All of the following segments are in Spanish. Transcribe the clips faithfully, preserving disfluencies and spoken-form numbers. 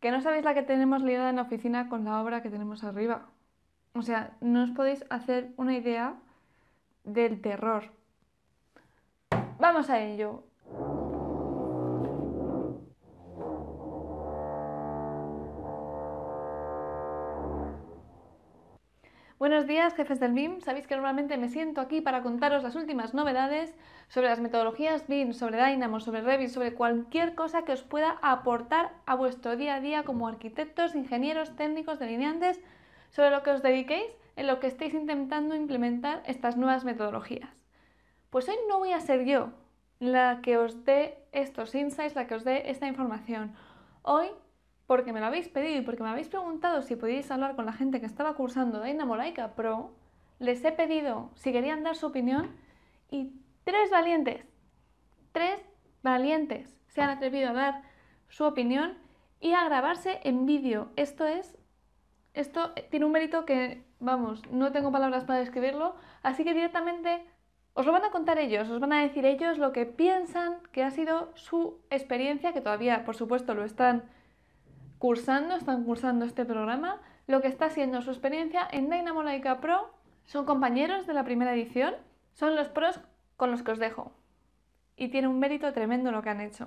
que no sabéis la que tenemos liada en la oficina con la obra que tenemos arriba. O sea, no os podéis hacer una idea del terror. Vamos a ello. Buenos días, jefes del B I M. Sabéis que normalmente me siento aquí para contaros las últimas novedades sobre las metodologías B I M, sobre Dynamo, sobre Revit, sobre cualquier cosa que os pueda aportar a vuestro día a día como arquitectos, ingenieros, técnicos, delineantes, sobre lo que os dediquéis en lo que estéis intentando implementar estas nuevas metodologías. Pues hoy no voy a ser yo la que os dé estos insights, la que os dé esta información. Hoy, porque me lo habéis pedido y porque me habéis preguntado si podíais hablar con la gente que estaba cursando Dynamo Laika Pro, les he pedido si querían dar su opinión y tres valientes, tres valientes se han atrevido a dar su opinión y a grabarse en vídeo. Esto es, esto tiene un mérito que, vamos, no tengo palabras para describirlo, así que directamente os lo van a contar ellos, os van a decir ellos lo que piensan que ha sido su experiencia, que todavía, por supuesto, lo están cursando, están cursando este programa, lo que está siendo su experiencia en Dynamo Laika Pro. Son compañeros de la primera edición, son los pros con los que os dejo. Y tiene un mérito tremendo lo que han hecho.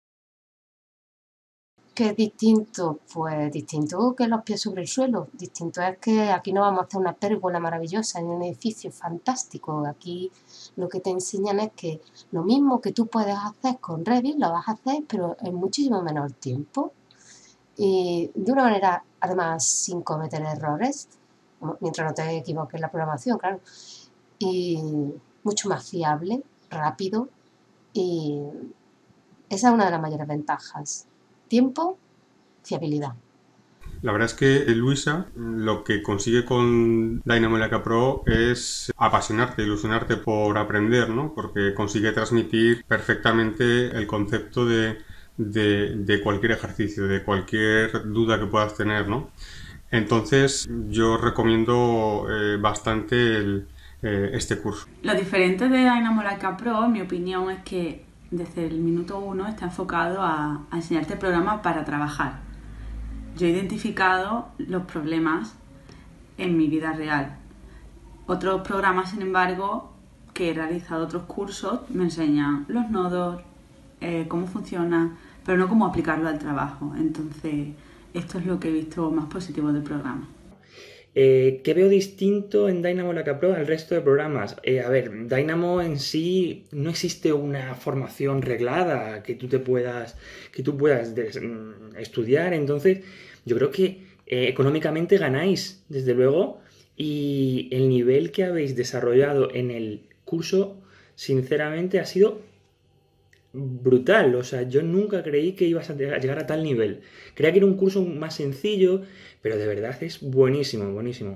¿Qué es distinto? Pues distinto que los pies sobre el suelo. Distinto es que aquí no vamos a hacer una pérgola maravillosa en un edificio fantástico. Aquí lo que te enseñan es que lo mismo que tú puedes hacer con Revit, lo vas a hacer, pero en muchísimo menor tiempo. Y de una manera, además, sin cometer errores, mientras no te equivoques en la programación, claro. Y mucho más fiable, rápido. Y esa es una de las mayores ventajas. Tiempo, fiabilidad. La verdad es que Luisa lo que consigue con Dynamo Laika Pro es apasionarte, ilusionarte por aprender, ¿no? Porque consigue transmitir perfectamente el concepto de, de, de cualquier ejercicio, de cualquier duda que puedas tener, ¿no? Entonces yo recomiendo eh, bastante el, eh, este curso. Lo diferente de Dynamo Laika Pro, en mi opinión, es que desde el minuto uno está enfocado a, a enseñarte el programa para trabajar. Yo he identificado los problemas en mi vida real. Otros programas, sin embargo, que he realizado otros cursos, me enseñan los nodos, eh, cómo funciona, pero no cómo aplicarlo al trabajo. Entonces, esto es lo que he visto más positivo del programa. Eh, ¿Qué veo distinto en Dynamo Laika Pro al resto de programas? Eh, a ver, Dynamo en sí no existe una formación reglada que tú te puedas, que tú puedas des, mm, estudiar, entonces yo creo que eh, económicamente ganáis, desde luego, y el nivel que habéis desarrollado en el curso, sinceramente, ha sido brutal. O sea, yo nunca creí que ibas a llegar a tal nivel. Creía que era un curso más sencillo, pero de verdad es buenísimo, buenísimo.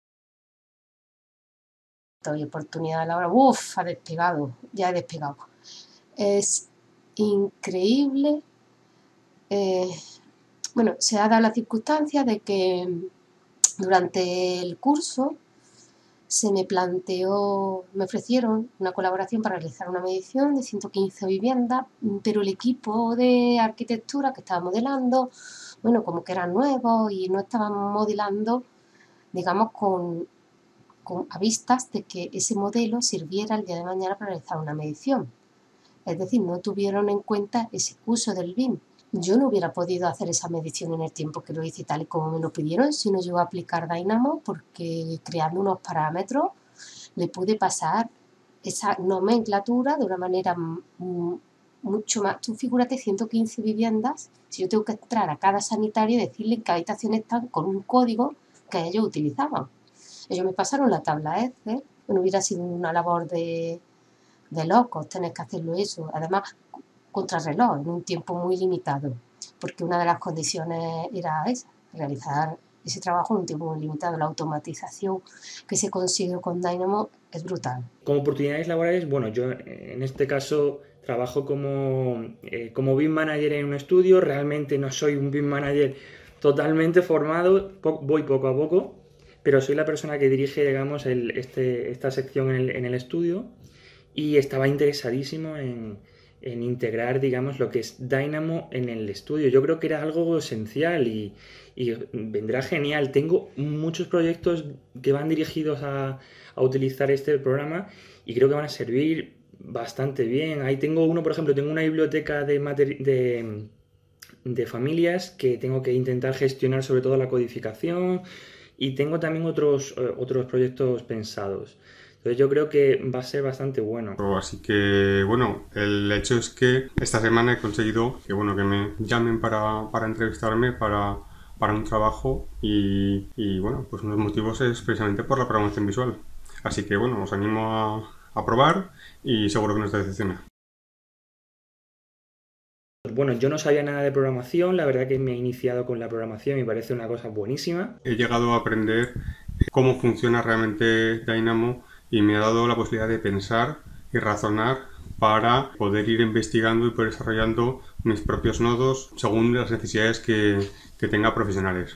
Y oportunidad a la hora, uff, ha despegado, ya he despegado. Es increíble. Eh, bueno, se ha dado la circunstancia de que durante el curso se me planteó, me ofrecieron una colaboración para realizar una medición de ciento quince viviendas, pero el equipo de arquitectura que estaba modelando, bueno, como que eran nuevos y no estaban modelando, digamos, con, con a vistas de que ese modelo sirviera el día de mañana para realizar una medición. Es decir, no tuvieron en cuenta ese uso del B I M. Yo no hubiera podido hacer esa medición en el tiempo que lo hice tal y como me lo pidieron si no llego a aplicar Dynamo, porque creando unos parámetros le pude pasar esa nomenclatura de una manera mucho más. Tú figúrate ciento quince viviendas, si yo tengo que entrar a cada sanitario y decirle en qué habitación están con un código que ellos utilizaban. Ellos me pasaron la tabla Excel, no hubiera sido una labor de, de locos tener que hacerlo eso. Además, contrarreloj, en un tiempo muy limitado, porque una de las condiciones era esa, realizar ese trabajo en un tiempo muy limitado. La automatización que se consigue con Dynamo es brutal. Como oportunidades laborales, bueno, yo en este caso trabajo como, eh, como B I M Manager en un estudio. Realmente no soy un B I M Manager totalmente formado, po- voy poco a poco, pero soy la persona que dirige, digamos, el, este, esta sección en el, en el estudio, y estaba interesadísimo en en integrar, digamos, lo que es Dynamo en el estudio. Yo creo que era algo esencial y, y vendrá genial. Tengo muchos proyectos que van dirigidos a, a utilizar este programa y creo que van a servir bastante bien. Ahí tengo uno, por ejemplo, tengo una biblioteca de, de, de familias que tengo que intentar gestionar, sobre todo la codificación, y tengo también otros, eh, otros proyectos pensados. Entonces yo creo que va a ser bastante bueno. Así que, bueno, el hecho es que esta semana he conseguido que, bueno, que me llamen para, para entrevistarme para, para un trabajo y, y, bueno, pues uno de los motivos es precisamente por la programación visual. Así que, bueno, os animo a, a probar y seguro que no os decepciona. Bueno, yo no sabía nada de programación, la verdad que me he iniciado con la programación y me parece una cosa buenísima. He llegado a aprender cómo funciona realmente Dynamo y me ha dado la posibilidad de pensar y razonar para poder ir investigando y poder desarrollando mis propios nodos según las necesidades que, que tenga profesionales.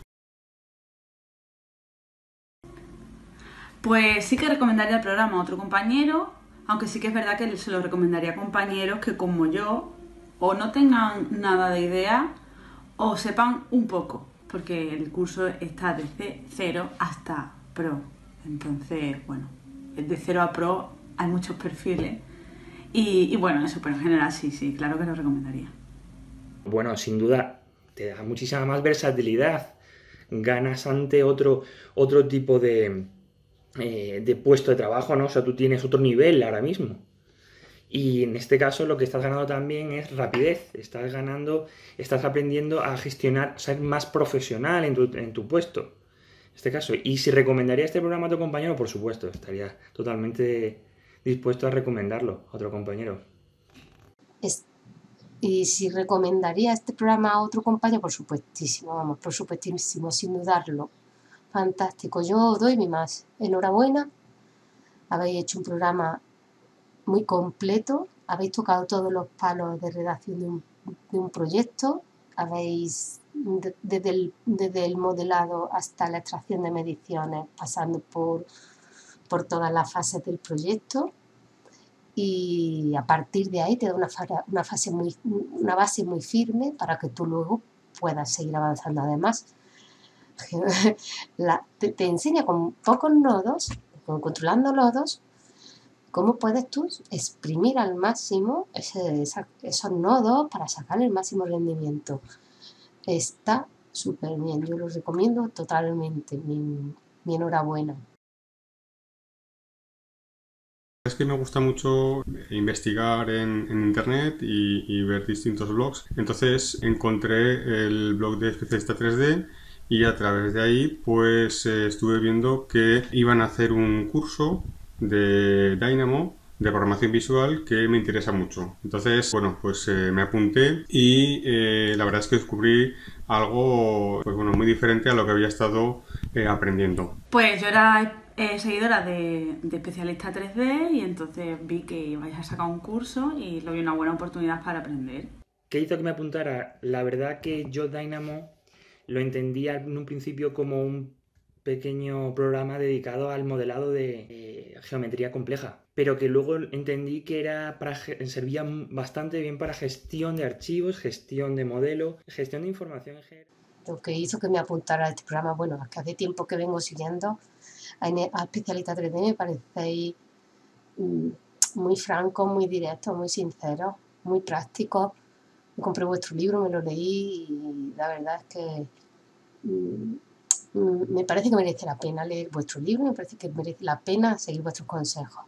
Pues sí que recomendaría el programa a otro compañero, aunque sí que es verdad que se lo recomendaría a compañeros que, como yo, o no tengan nada de idea o sepan un poco, porque el curso está desde cero hasta pro. Entonces, bueno, de cero a pro hay muchos perfiles y, y bueno, eso, pero en general sí, sí, claro que lo recomendaría. Bueno, sin duda te da muchísima más versatilidad, ganas ante otro, otro tipo de, eh, de puesto de trabajo, ¿no? O sea, tú tienes otro nivel ahora mismo. Y en este caso lo que estás ganando también es rapidez, estás ganando, estás aprendiendo a gestionar, ser más profesional en tu, en tu puesto, en este caso. Y si recomendaría este programa a tu compañero, por supuesto, estaría totalmente dispuesto a recomendarlo a otro compañero. Es, y si recomendaría este programa a otro compañero, por supuestísimo, vamos, por supuestísimo, sin dudarlo. Fantástico, yo doy mi más. Enhorabuena, habéis hecho un programa muy completo, habéis tocado todos los palos de redacción de un, de un proyecto, habéis de, desde, el, desde el modelado hasta la extracción de mediciones, pasando por, por todas las fases del proyecto, y a partir de ahí te da una, una, fase muy, una base muy firme para que tú luego puedas seguir avanzando. Además, la, te, te enseña con pocos nodos, con, controlando nodos, cómo puedes tú exprimir al máximo ese, esa, esos nodos para sacar el máximo rendimiento. Está súper bien, yo lo recomiendo totalmente, mi, mi enhorabuena. Es que me gusta mucho investigar en, en internet y, y ver distintos blogs. Entonces encontré el blog de Especialista tres D y a través de ahí pues eh, estuve viendo que iban a hacer un curso de Dynamo de programación visual que me interesa mucho. Entonces, bueno, pues eh, me apunté y eh, la verdad es que descubrí algo pues bueno, muy diferente a lo que había estado eh, aprendiendo. Pues yo era eh, seguidora de, de Especialista tres D y entonces vi que ibais a sacar un curso y lo vi una buena oportunidad para aprender. ¿Qué hizo que me apuntara? La verdad que yo Dynamo lo entendía en un principio como un pequeño programa dedicado al modelado de eh, geometría compleja, pero que luego entendí que era para, servía bastante bien para gestión de archivos, gestión de modelo, gestión de información en general. Lo que hizo que me apuntara a este programa, bueno, es que hace tiempo que vengo siguiendo a, a Especialista tres D, me parecéis mmm, muy francos, muy directos, muy sinceros, muy prácticos. Me compré vuestro libro, me lo leí y la verdad es que mmm, me parece que merece la pena leer vuestro libro, me parece que merece la pena seguir vuestros consejos.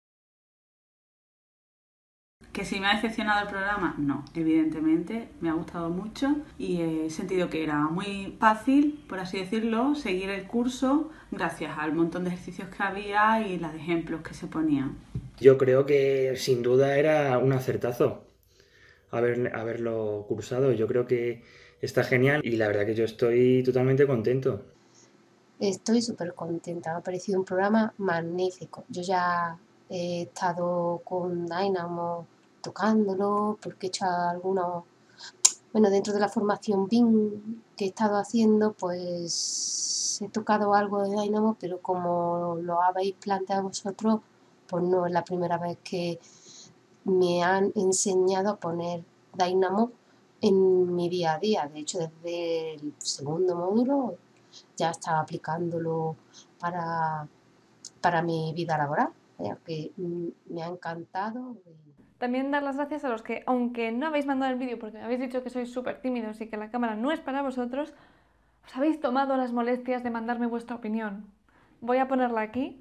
¿Que si me ha decepcionado el programa? No, evidentemente, me ha gustado mucho y he sentido que era muy fácil, por así decirlo, seguir el curso gracias al montón de ejercicios que había y los ejemplos que se ponían. Yo creo que sin duda era un acertazo haber, haberlo cursado. Yo creo que está genial y la verdad que yo estoy totalmente contento. Estoy súper contenta, me ha parecido un programa magnífico. Yo ya he estado con Dynamo tocándolo porque he hecho algunos, bueno, dentro de la formación B I M que he estado haciendo, pues he tocado algo de Dynamo, pero como lo habéis planteado vosotros, pues no es la primera vez que, me han enseñado a poner Dynamo en mi día a día. De hecho, desde el segundo módulo ya estaba aplicándolo para, para mi vida laboral, ya que me ha encantado. También dar las gracias a los que, aunque no habéis mandado el vídeo porque me habéis dicho que sois súper tímidos y que la cámara no es para vosotros, os habéis tomado las molestias de mandarme vuestra opinión. Voy a ponerla aquí.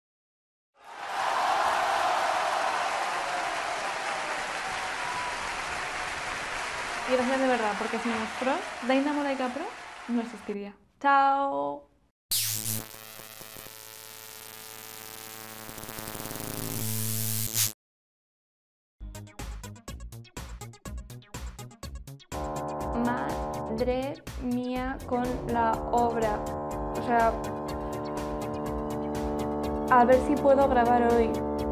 Y gracias de verdad, porque sin los pros, Dynamo Like Pro no existiría. ¡Chao! Madre mía con la obra. O sea, a ver si puedo grabar hoy.